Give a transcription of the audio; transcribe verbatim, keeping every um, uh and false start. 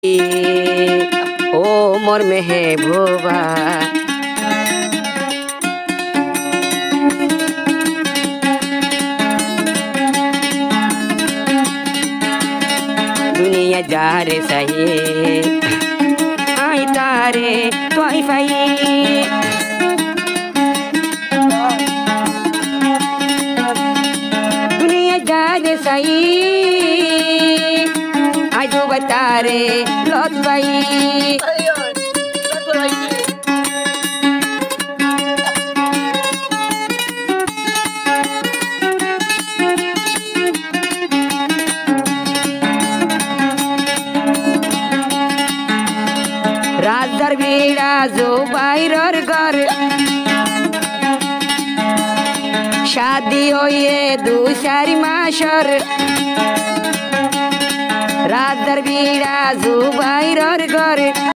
ও মোর মেহবুবা दुनिया जार सही आई तारे त्वाई फाई दुनिया जार सही आई जो बतारे लौट भाई राजदार बीड़ा जो बाहर घर शादी होइए दो चार मासर राजदार बीड़ा जो बाहर घर